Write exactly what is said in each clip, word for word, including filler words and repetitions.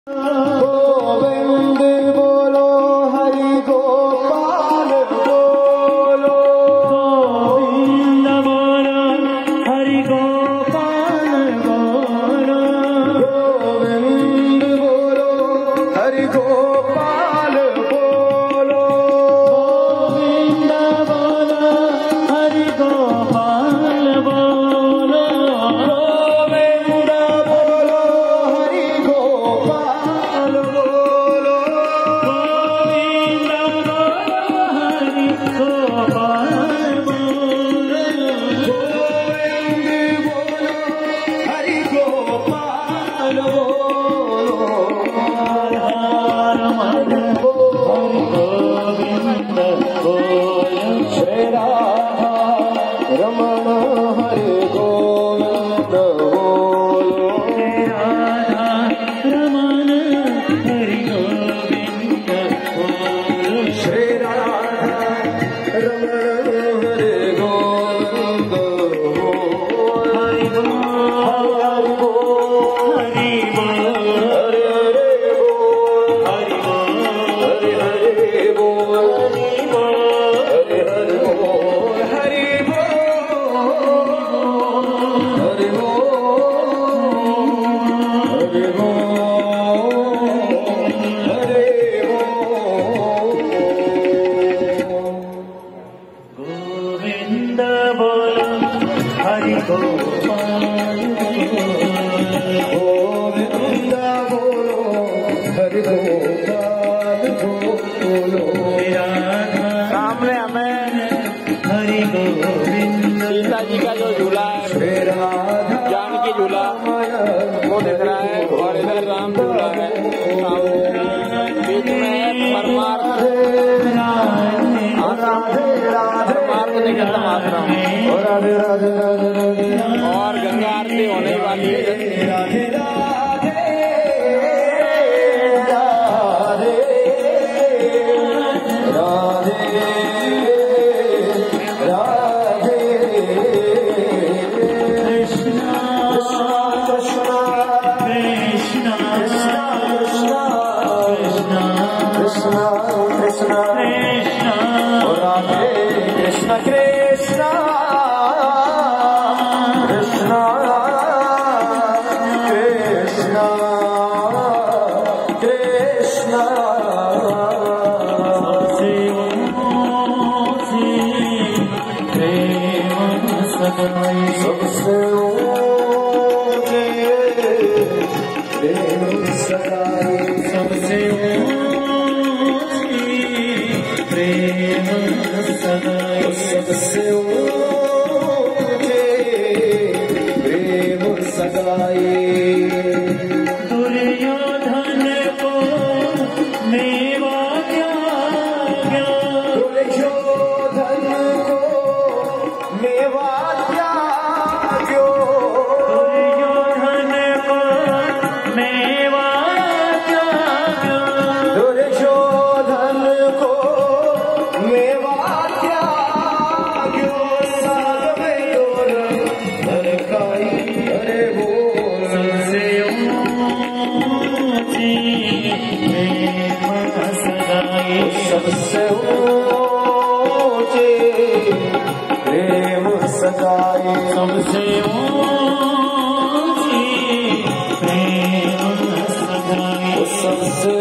गोविंद बोलो हरि गोपाल बोलो गोविंद बोलो हरि गोपाल बोलो गोविंद बोलो हरि गोपाल बोलो गोविंद बोलो हरि गोपाल बोलो गोविंद बोलो हरि गोपाल बोलो गोविंद बोलो हरि गोपाल बोलो गोविंद बोलो हरि गोपाल बोलो हर मन गोविंद बोलो श्री राधा रमण हरि गोविंद बोलो राधा रमण हरि गोविंद बोलो श्री राधा रमण हरि गोविंद बोलो हरि बोल हरि बोल हरे हरे बोल हरि बोल हरे हरे बोल हरि बोल हरे हरे बोल हरे बोल हरे हरे बोल गोविंद बोल हरि गोपाल बोलो सामने हमें हरि गोविंद सीता जी का जो झूला है, जानकी झूला, वो दिख रहा है और इधर राम झूला है। सामने बीच में है परमार्थ परमार्थ निकेतन आश्रम राधे राधे राधे राधे और गंगा आरती होने वाली है। राधे राधे राधे राधे राधे कृष्णा कृष्ण कृष्णा कृष्ण कृष्णा कृष्ण कृष्ण कृष्णा राधे कृष्ण कृष्ण कृष्ण कृष्ण कृष्ण सबसे ऊंची प्रेम सगाई सबसे ऊंचे प्रेम सगाई सबसे ऊंची प्रेम सगाई सबसे ऊंचे प्रेम सगाई दुर्योधन को मेवा त्यागा दुर्योधन को मेवा त्याग्यो दुर्योधन को मेवा त्यागा दुर्योधन को मेवा त्याग्यो साग में डोर धनकाई अरे बोल सबसे ऊंची प्रेम सगाई सबसे ऊंचे प्रेम सगाई सबसे ऊंची प्रेम सगाई सबसे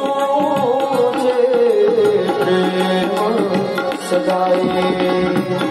ऊंचे प्रेम सगाई